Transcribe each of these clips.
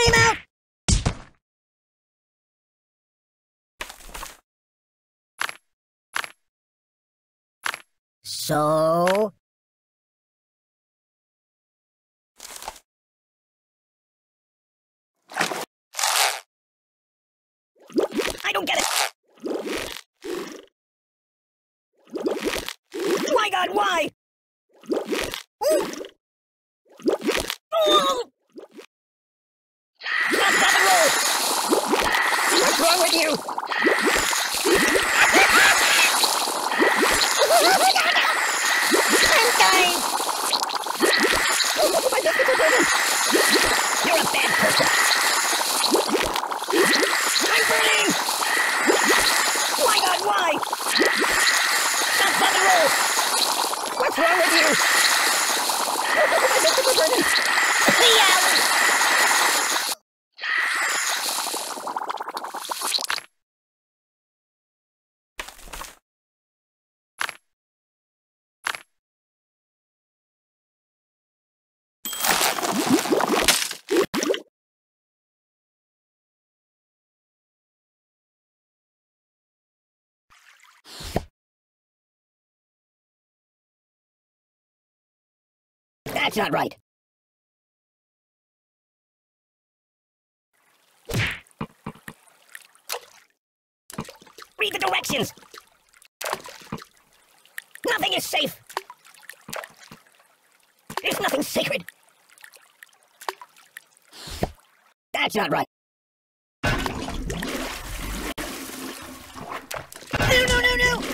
him out! So... I don't get it! My God, why? Ooh. Oh. Stop, stop, and roll! What's wrong with you? I'm dying! Oh, my testicles open! You're a bad person! I'm burning! My God, why? Stop, stop, and roll! What's wrong with you? Oh, my testicles burning! That's not right. Read the directions! Nothing is safe! There's nothing sacred! That's not right. No, no, no, no!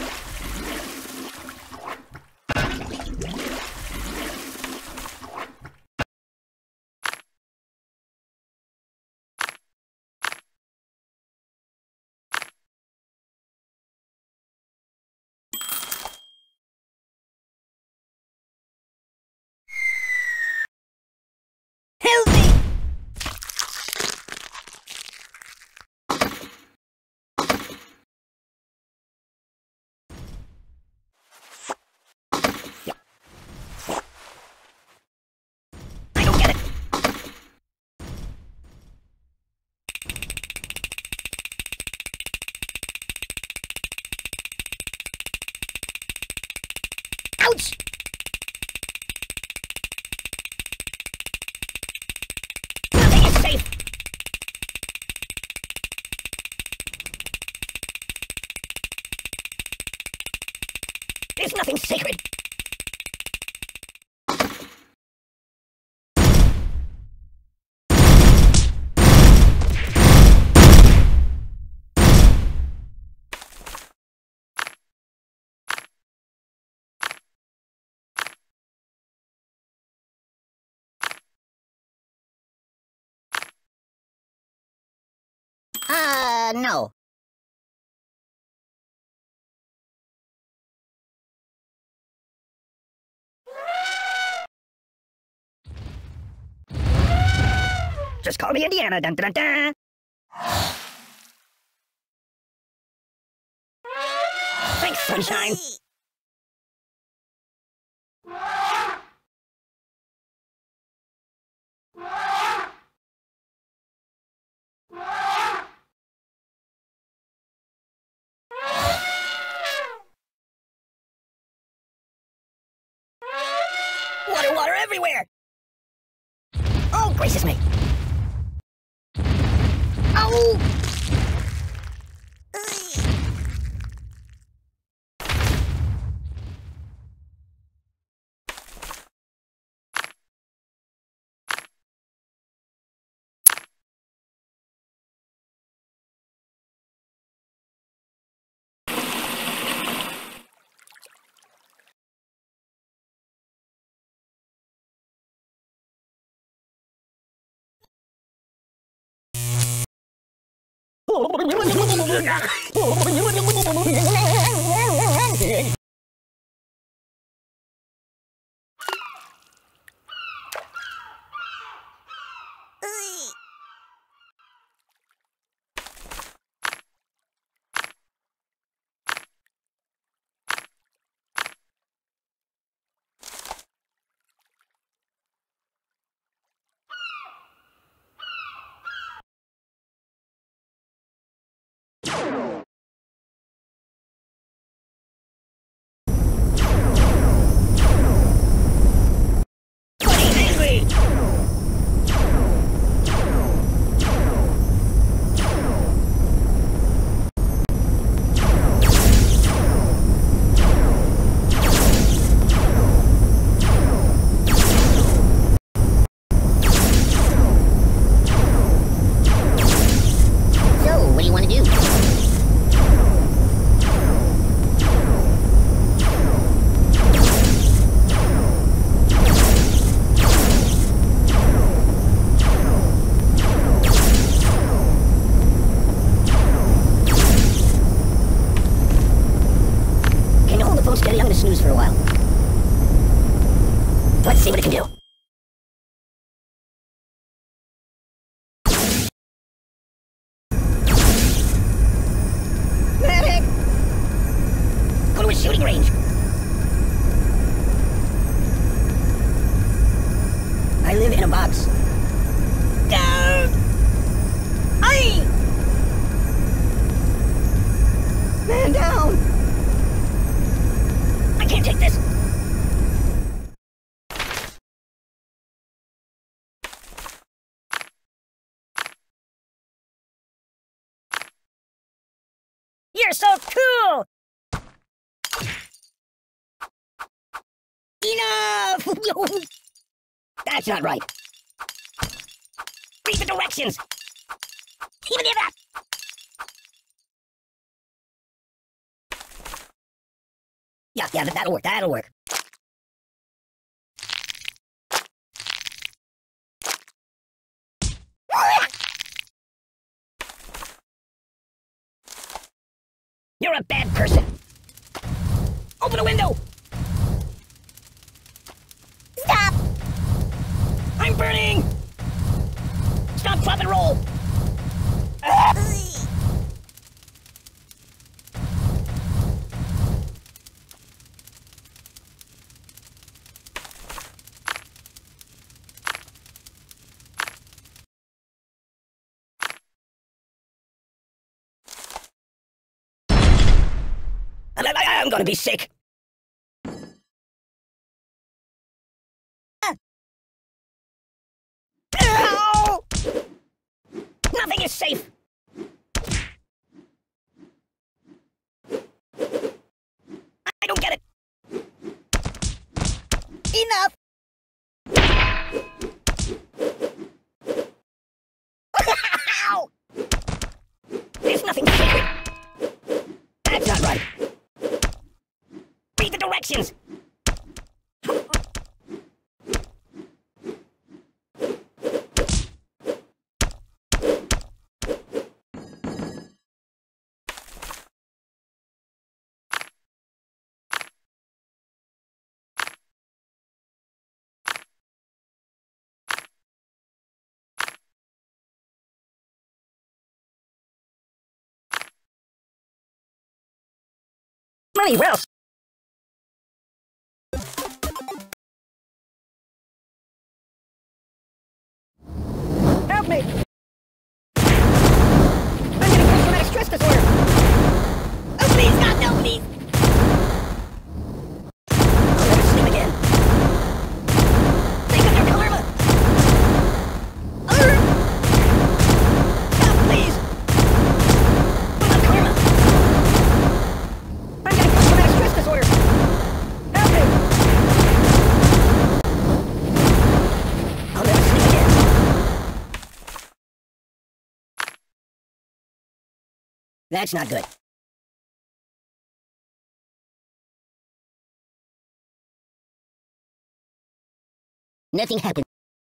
Help me! I don't get it! Ouch! Nothing is safe! There's nothing sacred! No. Just call me Indiana, dun dun dun! Thanks, sunshine! Water, water everywhere! Oh, gracious me! Ow! Let's see what it can do. Medic! Go to a shooting range. I live in a box. Down! Aye! Man down! I can't take this! You're so cool! Enough! That's not right. Read the directions! Even if that! Yeah, that'll work, that'll work. You're a bad person! Open a window! Stop! I'm burning! Stop, drop, and roll! I'm gonna be sick. Ow! Nothing is safe. I don't get it. Enough. Ow! There's nothing sacred. That's not right. Read the directions. Money, well. Help me! I'm getting post-traumatic stress disorder! Oh, please, God, no, please! I'll never sleep again. Think of your karma! Stop, please! What about karma? I'm getting post-traumatic stress disorder! Help me! I'll never sleep again. That's not good. Nothing happened.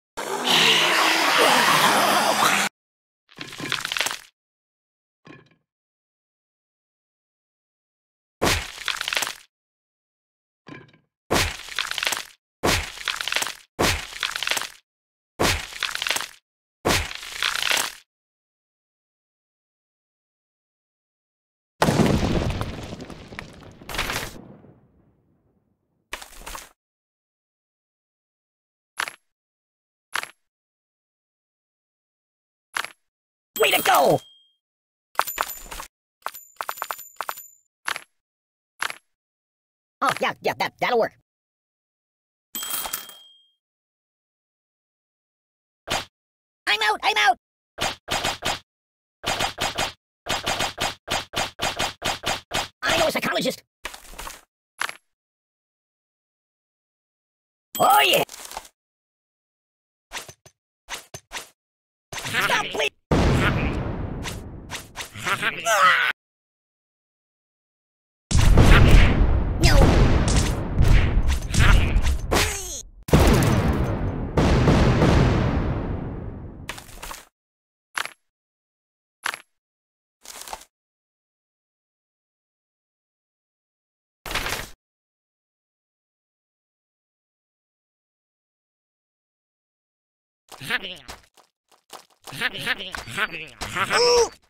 Way to go! Oh, yeah, that'll work. I'm out! I know a psychologist. Oh, yeah! Stop, please! Ah! Ooh!